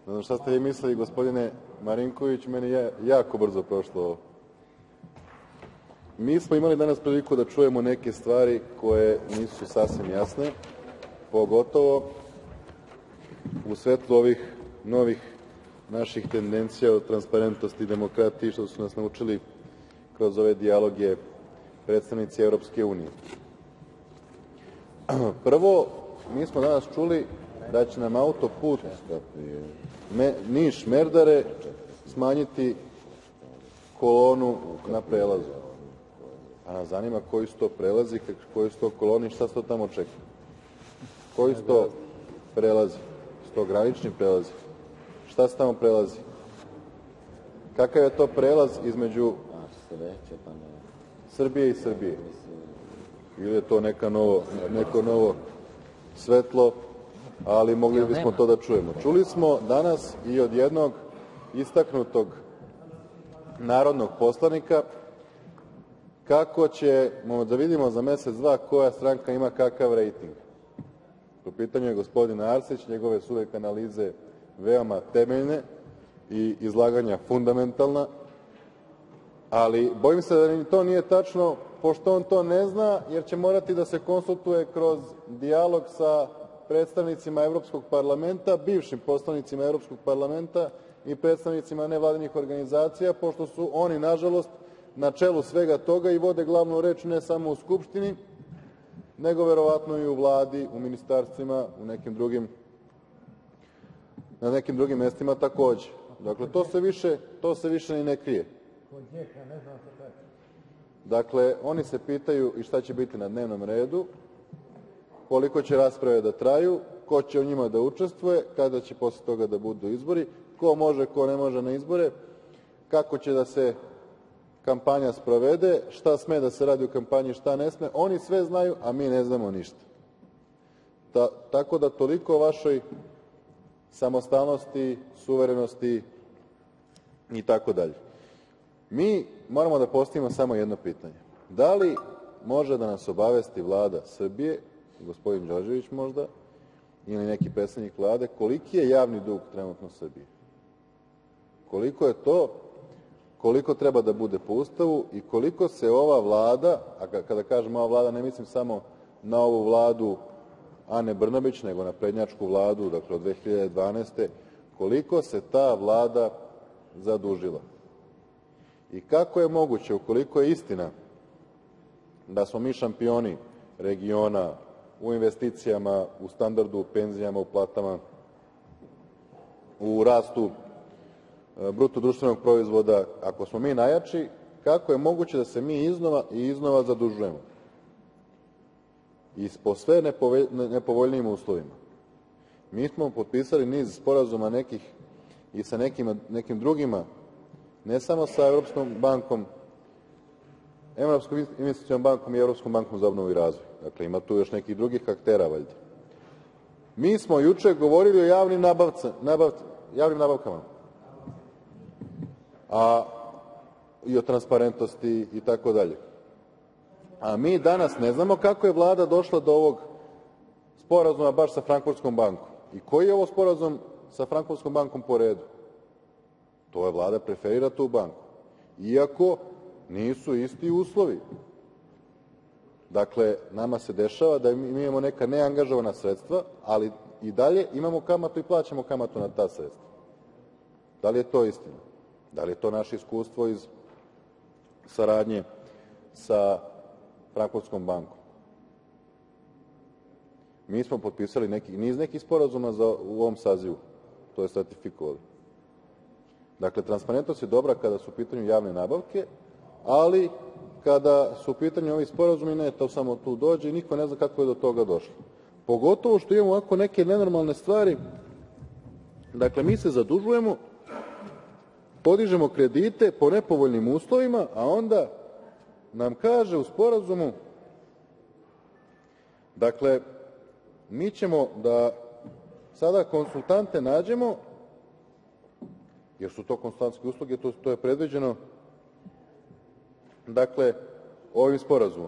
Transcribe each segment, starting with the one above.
Ne znam šta ste vi mislili, gospodine Marinković, meni je jako brzo prošlo ovo. Mi smo imali danas priliku da čujemo neke stvari koje nisu sasvim jasne, pogotovo u svetlu ovih novih naših tendencija o transparentnosti i demokratiji, što su nas naučili kroz ove dijaloge predstavnici Evropske unije. Prvo, mi smo danas čuli da će nam autoput Niš-Merdare smanjiti kolonu na prelazu. A nas zanima koji su to prelazi, koji su to koloni, šta se to tamo čeka. Koji su to prelazi? Su to granični prelazi? Šta se tamo prelazi? Kakav je to prelaz između Srbije i Srbije? Ili je to neko novo svetlo, ali mogli bismo to da čujemo. Čuli smo danas i od jednog istaknutog narodnog poslanika kako ćemo da vidimo za mesec, dva koja stranka ima kakav rejting. U pitanju je gospodin Arsić, njegove su uvek analize veoma temeljne i izlaganja fundamentalna, ali bojim se da ni to nije tačno, pošto on to ne zna, jer će morati da se konsultuje kroz dijalog sa predstavnicima Evropskog parlamenta, bivšim poslanicima Evropskog parlamenta i predstavnicima nevladinih organizacija, pošto su oni, nažalost, na čelu svega toga i vode glavnu reč ne samo u Skupštini, nego verovatno i u Vladi, u ministarstvima, na nekim drugim mestima takođe. Dakle, to se više ni ne krije. Dakle, oni se pitaju i šta će biti na dnevnom redu, koliko će rasprave da traju, ko će u njima da učestvuje, kada će posle toga da budu izbori, ko može, ko ne može na izbore, kako će da se kampanja sprovede, šta sme da se radi u kampanji, šta ne sme. Oni sve znaju, a mi ne znamo ništa. Tako da toliko o vašoj samostalnosti, suverenosti i tako dalje. Mi moramo da postavimo samo jedno pitanje. Da li može da nas obavesti Vlada Srbije, gospodin Đorđević možda, ili neki predsednik Vlade, koliki je javni dug trenutno Srbije? Koliko je to, koliko treba da bude po Ustavu i koliko se ova Vlada, a kada kažem ova Vlada ne mislim samo na ovu Vladu Ane Brnabić, nego na prednjačku Vladu, dakle od 2012. koliko se ta Vlada zadužila? I kako je moguće, ukoliko je istina da smo mi šampioni regiona u investicijama, u standardu, u penzijama, u platama, u rastu bruto društvenog proizvoda, ako smo mi najjači, kako je moguće da se mi iznova i iznova zadužujemo? I po sve nepovoljnijim uslovima. Mi smo potpisali niz sporazuma nekih i sa nekim drugima, ne samo sa Evropskom bankom, Evropskom investicionom bankom i Evropskom bankom za obnovu i razvoj. Dakle, ima tu još nekih drugih aktera, valjda. Mi smo juče govorili o javnim nabavkama, i o transparentnosti i tako dalje. A mi danas ne znamo kako je Vlada došla do ovog sporazuma baš sa Frankfurtskom bankom. I koji je ovo sporazum sa Frankfurtskom bankom po redu? To je Vlada preferira tu banku. Iako nisu isti uslovi. Dakle, nama se dešava da mi imamo neka neangažovana sredstva, ali i dalje imamo kamatu i plaćamo kamatu na ta sredstva. Da li je to istina? Da li je to naše iskustvo iz saradnje sa Frankfurtskom bankom? Mi smo potpisali niz nekih sporazuma u ovom sazivu, to je ratifikovali. Dakle, transparentnost je dobra kada su u pitanju javne nabavke, ali kada su u pitanju ovi sporazumi, ne, to samo tu dođe i niko ne zna kako je do toga došlo. Pogotovo što imamo ovako neke nenormalne stvari. Dakle, mi se zadužujemo, podižemo kredite po nepovoljnim uslovima, a onda nam kaže u sporazumu, dakle, mi ćemo da sada konsultante nađemo, jer su to konsultantske usluge, to je predviđeno, dakle, ovim sporazumom.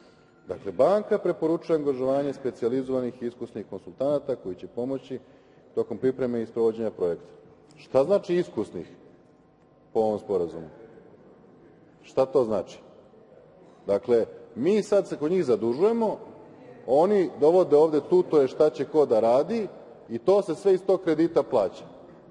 Dakle, banka preporučuje angažovanje specijalizovanih i iskusnih konsultanata koji će pomoći tokom pripreme i sprovođenja projekta. Šta znači iskusnih po ovom sporazumu? Šta to znači? Dakle, mi sad se kod njih zadužujemo, oni dovode ovde tutore šta će ko da radi i to se sve iz tog kredita plaća.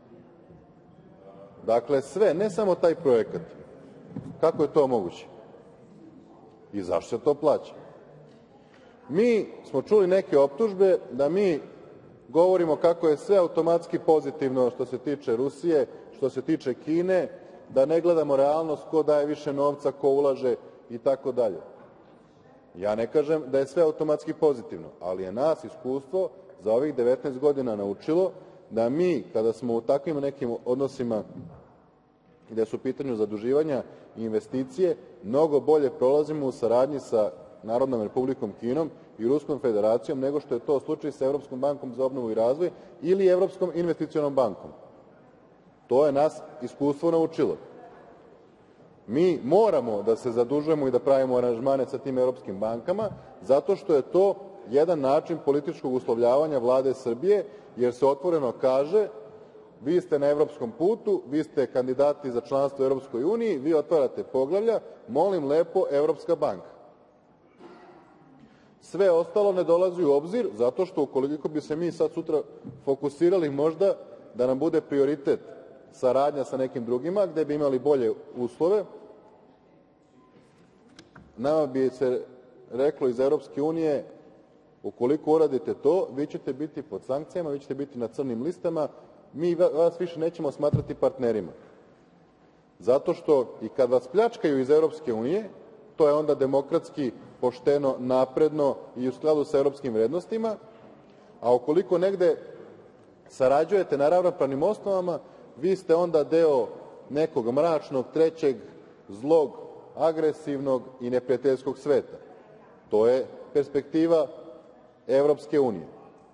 Dakle, sve, ne samo taj projekat. Kako je to moguće? I zašto se to plaća? Mi smo čuli neke optužbe da mi govorimo kako je sve automatski pozitivno što se tiče Rusije, što se tiče Kine, da ne gledamo realnost, ko daje više novca, ko ulaže i tako dalje. Ja ne kažem da je sve automatski pozitivno, ali je nas iskustvo za ovih 19 godina naučilo da mi, kada smo u takvim nekim odnosima gde su u pitanju zaduživanja i investicije, mnogo bolje prolazimo u saradnji sa Narodnom Republikom Kinom i Ruskom Federacijom nego što je to slučaj sa Evropskom bankom za obnovu i razvoj ili Evropskom investicionom bankom. To je nas iskustvo naučilo. Mi moramo da se zadužujemo i da pravimo aranžmane sa tim evropskim bankama zato što je to jedan način političkog uslovljavanja Vlade Srbije, jer se otvoreno kaže vi ste na evropskom putu, vi ste kandidati za članstvo u Evropskoj uniji, vi otvarate poglavlja, molim lepo Evropska banka. Sve ostalo ne dolazi u obzir zato što ukoliko bi se mi sad sutra fokusirali možda da nam bude prioritet saradnja sa nekim drugima gde bi imali bolje uslove, nama bi se reklo iz Evropske unije ukoliko uradite to, vi ćete biti pod sankcijama, vi ćete biti na crnim listama, mi vas više nećemo smatrati partnerima. Zato što i kad vas pljačkaju iz Evropske unije, to je onda demokratski, pošteno, napredno i u skladu sa evropskim vrednostima, a ukoliko negde sarađujete na ravnopravnim osnovama, vi ste onda deo nekog mračnog, trećeg, zlog, agresivnog i neprijateljskog sveta. To je perspektiva Evropske unije.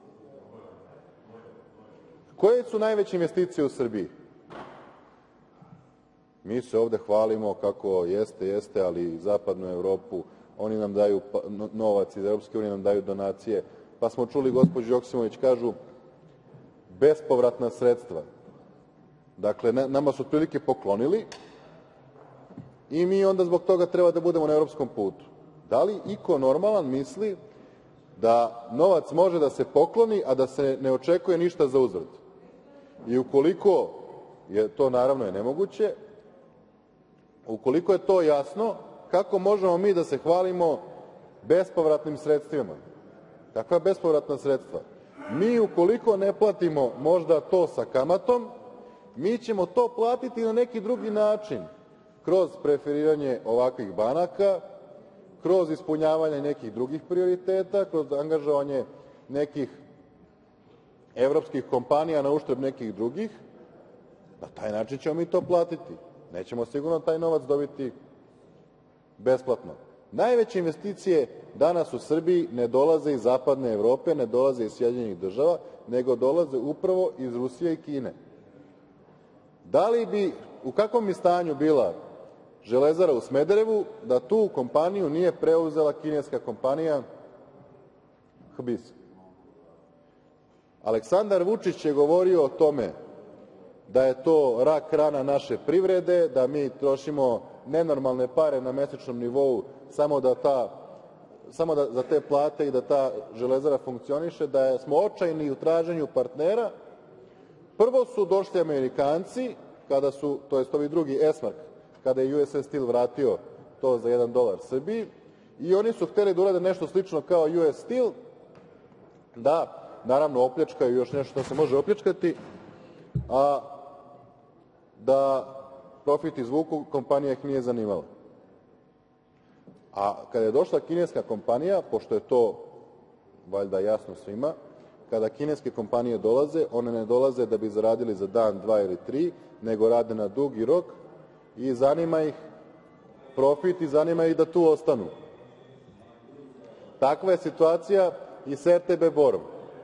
Koje su najveće investicije u Srbiji? Mi se ovde hvalimo kako jeste, ali zapadnu Evropu, oni nam daju novac, iz Evropske unije nam daju donacije, pa smo čuli gospođu Joksimović, kažu bespovratna sredstva. Dakle, nama su otprilike poklonili i mi onda zbog toga treba da budemo na evropskom putu. Da li iko normalan misli da novac može da se pokloni, a da se ne očekuje ništa za uzvrat? I ukoliko je to naravno je nemoguće, ukoliko je to jasno, kako možemo mi da se hvalimo bespovratnim sredstvima? Kakva bespovratna sredstva? Mi ukoliko ne platimo možda to sa kamatom, mi ćemo to platiti na neki drugi način, kroz preferiranje ovakvih banaka, kroz ispunjavanje nekih drugih prioriteta, kroz angažovanje nekih evropskih kompanija na uštrb nekih drugih. Na taj način ćemo mi to platiti. Nećemo sigurno taj novac dobiti besplatno. Najveće investicije danas u Srbiji ne dolaze iz zapadne Evrope, ne dolaze iz Sjedinjenih Država, nego dolaze upravo iz Rusije i Kine. Da li bi, u kakvom bi stanju bila Železara u Smederevu da tu kompaniju nije preuzela kineska kompanija HBIS? Aleksandar Vučić je govorio o tome da je to rak rana naše privrede, da mi trošimo nenormalne pare na mesečnom nivou samo da za te plate i da ta Železara funkcioniše, da smo očajni u traženju partnera. Prvo su došli Amerikanci, kada su, to jest ovi drugi Esmark, kada je USA Steel vratio to za $1 Srbiji, i oni su hteli da urade nešto slično kao US Steel, da naravno opljačkaju još nešto što se može opljačkati, a da profit izvuku, kompanija ih nije zanimala. A kada je došla kineska kompanija, pošto je to valjda jasno svima, kada kineske kompanije dolaze, one ne dolaze da bi zaradili za dan, dva ili tri, nego rade na dugi rok i zanima ih profit i zanima ih da tu ostanu. Takva je situacija i sa RTB Borom.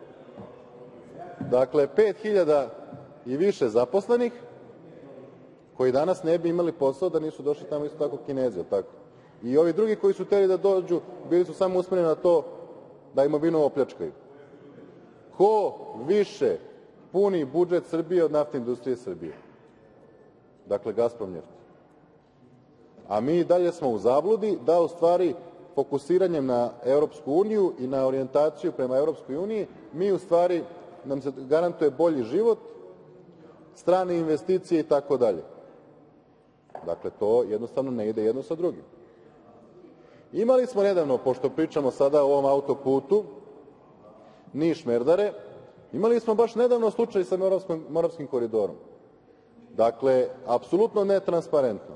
Dakle, 5.000 i više zaposlenih koji danas ne bi imali posao da nisu došli tamo isto tako Kinezi, jel tako? I ovi drugi koji su hteli da dođu bili su samo usmereni na to da imovinu opljačkaju. Ko više puni budžet Srbije od naftne industrije Srbije. Dakle, Gasprom njeft. A mi i dalje smo u zabludi da u stvari fokusiranjem na Europsku uniju i na orijentaciju prema Europskoj uniji, mi u stvari nam se garantuje bolji život, strane investicije i tako dalje. Dakle, to jednostavno ne ide jedno sa drugim. Imali smo nedavno, pošto pričamo sada o ovom autoputu Niš-Merdare, imali smo baš nedavno slučaj sa Moravskim koridorom. Dakle, apsolutno netransparentno.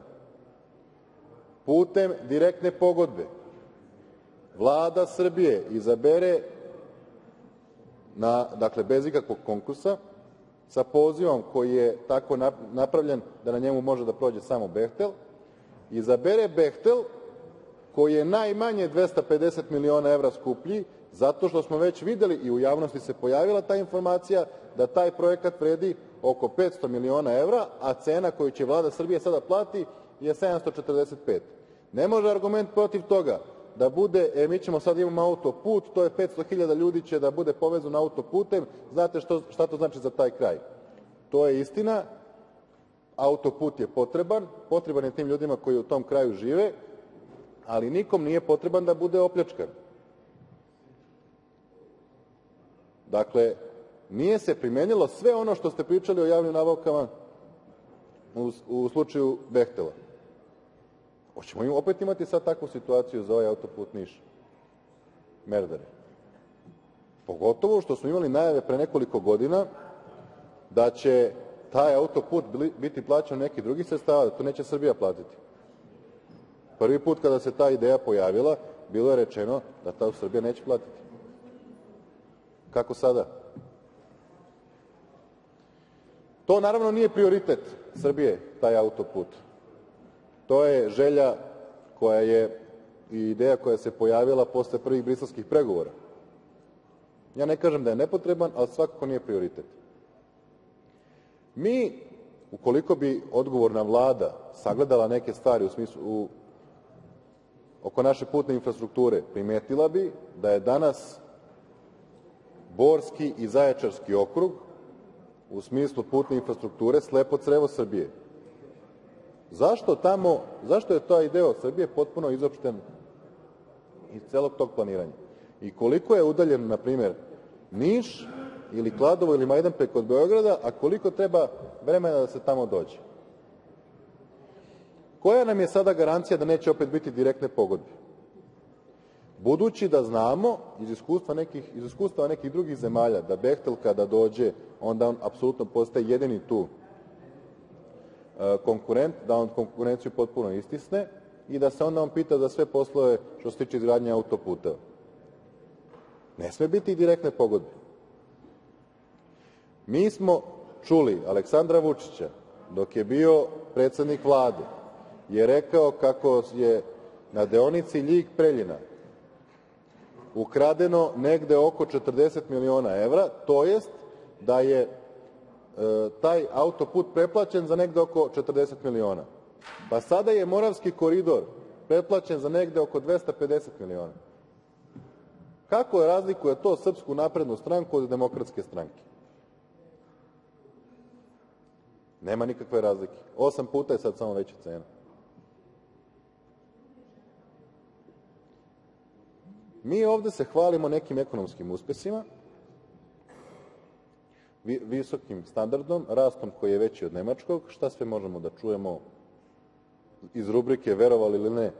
Putem direktne pogodbe Vlada Srbije izabere, dakle, bez ikakvog konkursa, sa pozivom koji je tako napravljen da na njemu može da prođe samo "Behtel", izabere "Behtel" koji je najmanje 250 miliona evra skuplji, zato što smo već videli i u javnosti se pojavila ta informacija da taj projekat vredi oko 500 miliona evra, a cena koju će Vlada Srbije sada plati je 745. Ne može argument protiv toga da bude, mi ćemo sad imamo autoput, to je 500.000 ljudi će da bude povezano autoputem, znate šta to znači za taj kraj. To je istina, autoput je potreban je tim ljudima koji u tom kraju žive, ali nikom nije potreban da bude opljačkan. Dakle, nije se primenilo sve ono što ste pričali o javnim nabavkama u slučaju "Behtela". Hoćemo opet imati sad takvu situaciju za ovaj autoput Niš-Merdare? Pogotovo što smo imali najave pre nekoliko godina da će taj autoput biti plaćan nekih drugih sredstava, da to neće Srbija platiti. Prvi put kada se ta ideja pojavila, bilo je rečeno da to Srbija neće platiti. Kako sada? To naravno nije prioritet Srbije, taj autoput. To je želja koja je i ideja koja se pojavila posle prvih briselskih pregovora. Ja ne kažem da je nepotreban, ali svakako nije prioritet. Mi, ukoliko bi odgovorna Vlada sagledala neke stvari u smislu oko naše putne infrastrukture, primetila bi da je danas Borski i Zaječarski okrug u smislu putne infrastrukture slepo crevo Srbije. Zašto je taj deo Srbije potpuno izopšten iz celog tog planiranja? I koliko je udaljen, na primer, Niš ili Kladovo ili Majdanpek od Beograda, a koliko treba vremena da se tamo dođe? Koja nam je sada garancija da neće opet biti direktne pogodbe? Budući da znamo iz iskustva nekih drugih zemalja da "Behtel" kada dođe, onda on apsolutno postaje jedini tu konkurent, da on konkurenciju potpuno istisne i da se onda on pita za sve poslove što se tiče izgradnje autoputeva. Ne sme biti direktne pogodbe. Mi smo čuli Aleksandra Vučića dok je bio predsednik Vlade, je rekao kako je na deonici Ljig-Preljina ukradeno negde oko 40 miliona evra, to jest da je taj autoput preplaćen za negde oko 40 miliona. Pa sada je Moravski koridor preplaćen za negde oko 250 miliona. Kako razlikuje to Srpsku naprednu stranku od Demokratske stranke? Nema nikakve razlike. 8 puta je sad samo veća cena. Mi ovde se hvalimo nekim ekonomskim uspesima, visokim standardom, rastom koji je veći od nemačkog, šta sve možemo da čujemo iz rubrike "Verovali ili ne".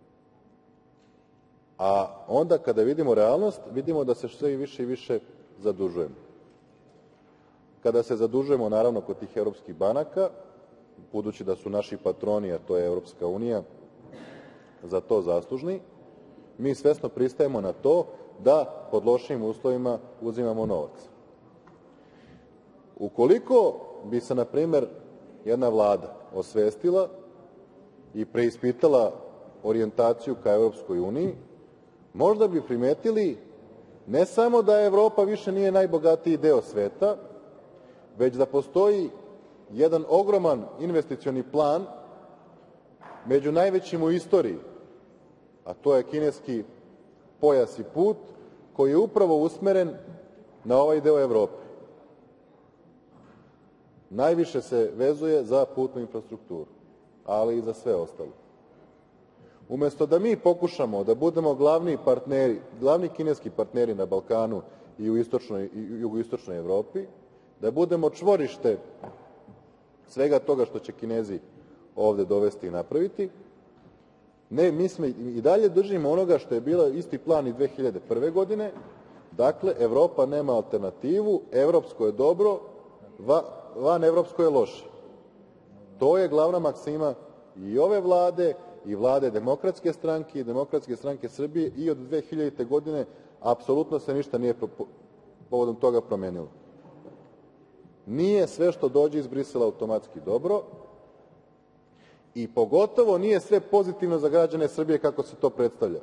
A onda kada vidimo realnost, vidimo da se sve više i više zadužujemo. Kada se zadužujemo, naravno, kod tih evropskih banaka, budući da su naši patroni, a to je Evropska unija, za to zaslužni, mi svesno pristajemo na to da pod lošim uslovima uzimamo novac. Ukoliko bi se, na primer, jedna Vlada osvestila i preispitala orijentaciju ka Evropskoj uniji, možda bi primetili ne samo da Evropa više nije najbogatiji deo sveta, već da postoji jedan ogroman investicioni plan među najvećim u istoriji, a to je kineski pojas i put, koji je upravo usmeren na ovaj deo Evrope. najviše se vezuje za putnu infrastrukturu, ali i za sve ostalo. Umesto da mi pokušamo da budemo glavni kineski partneri na Balkanu i u jugoistočnoj Evropi, da budemo čvorište svega toga što će Kinezi ovde dovesti i napraviti, ne, mi smo i dalje držimo onoga što je bio isti plan i 2001. godine, dakle, Evropa nema alternativu, evropsko je dobro, van evropsko je loše. To je glavna maksima i ove vlade i vlade Demokratske stranke i Demokratske stranke Srbije i od 2000. godine apsolutno se ništa nije povodom toga promenilo. Nije sve što dođe iz Brisela automatski dobro i pogotovo nije sve pozitivno za građane Srbije kako se to predstavlja.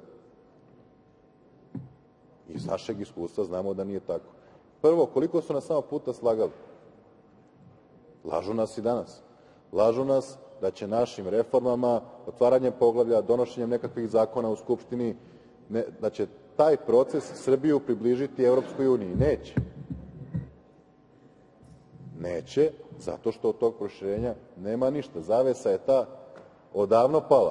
Iz našeg iskustva znamo da nije tako. Prvo, koliko su nas samo puta slagali? Lažu nas i danas. Lažu nas da će našim reformama, otvaranjem poglavlja, donošenjem nekakvih zakona u Skupštini, da će taj proces Srbiju približiti Evropskoj uniji. Neće. Neće, zato što od tog proširenja nema ništa. Zavesa je ta odavno pala.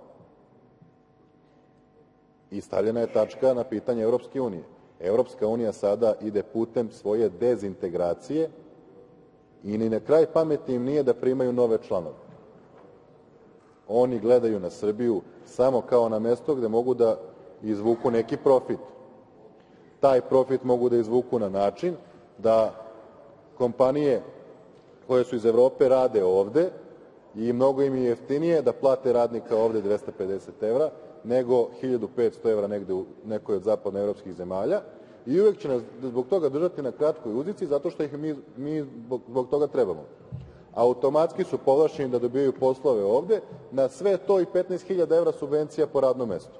I stavljena je tačka na pitanje Evropske unije. Evropska unija sada ide putem svoje dezintegracije i ni na kraj pameti im nije da primaju nove članove. Oni gledaju na Srbiju samo kao na mesto gde mogu da izvuku neki profit. Taj profit mogu da izvuku na način da kompanije koje su iz Evrope rade ovde i mnogo im je jeftinije da plate radnika ovde 250 evra nego 1500 evra negde u nekoj od zapadnoevropskih zemalja i uvek će nas zbog toga držati na kratkoj uzici zato što ih mi zbog toga trebamo. Automatski su povlašćeni da dobijaju poslove ovde, na sve to i 15.000 evra subvencija po radnom mestu.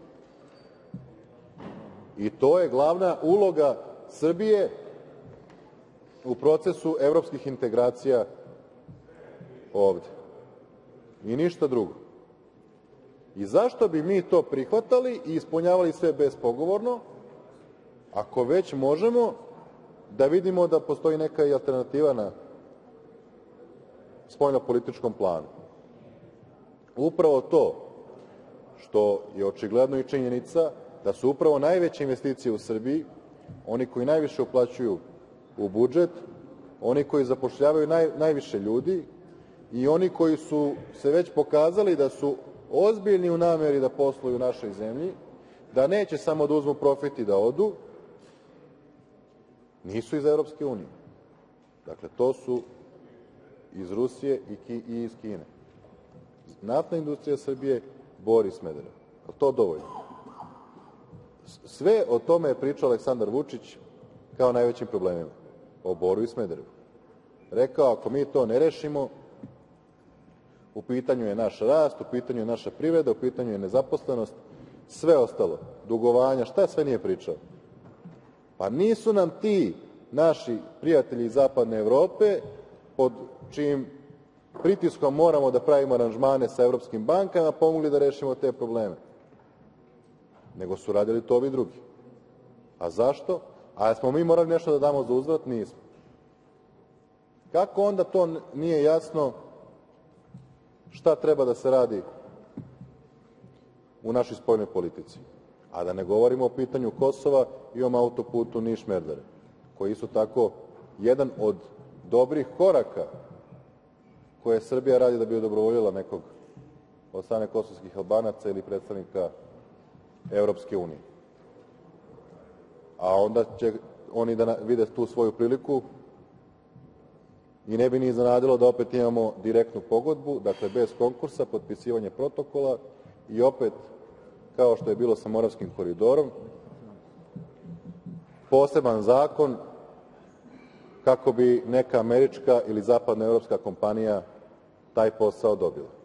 I to je glavna uloga Srbije u procesu evropskih integracija ovde. I ništa drugo. I zašto bi mi to prihvatali i ispunjavali sve bespogovorno, ako već možemo da vidimo da postoji neka i alternativa na spoljnopolitičkom planu? Upravo to što je očigledno i činjenica da su upravo najveće investicije u Srbiji oni koji najviše uplaćuju u budžet, oni koji zapošljavaju najviše ljudi i oni koji su se već pokazali da su ozbiljni u nameri da posluju u našoj zemlji, da neće samo da uzmu profit i da odu, nisu iz Evropske unije. Dakle, to su iz Rusije i iz Kine. Naftna industrija Srbije, Bor i Smederevo. To dovoljno. Sve o tome je pričao Aleksandar Vučić kao najvećim problemima. O Boru i Smederevu. Rekao, ako mi to ne rešimo, u pitanju je naš rast, u pitanju je naša privreda, u pitanju je nezaposlenost, sve ostalo, dugovanja, šta sve nije pričao. Pa nisu nam ti naši prijatelji iz zapadne Evrope, pod čijim pritiskom moramo da pravimo aranžmane sa evropskim bankama, pomogli da rešimo te probleme. Nego su radili to ovi drugi. A zašto? A smo mi morali nešto da damo za uzvrat? Nismo. Kako onda to nije jasno šta treba da se radi u našoj spoljnoj politici? A da ne govorimo o pitanju Kosova i o autoputu Niš-Merdare, koji isto tako jedan od dobrih koraka koje Srbija radi da bi odobrovoljila nekog od strane kosovskih Albanaca ili predstavnika Evropske unije. A onda će oni da vide tu svoju priliku i ne bi ni iznenadilo da opet imamo direktnu pogodbu, dakle bez konkursa, potpisivanje protokola i opet, kao što je bilo sa Moravskim koridorom, poseban zakon kako bi neka američka ili zapadnoevropska kompanija taj posao dobila.